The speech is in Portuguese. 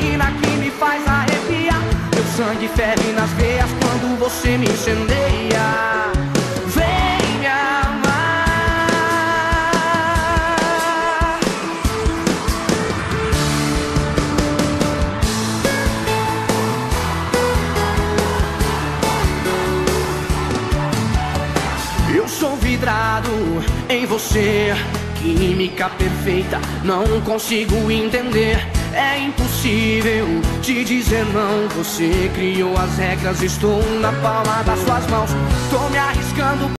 menina que me faz arrepiar. Meu sangue ferve nas veias quando você me incendeia. Vem me amar. Eu sou vidrado em você, química perfeita, não consigo entender. É impossível te dizer não. Você criou as regras, estou na palma das suas mãos. Tô me arriscando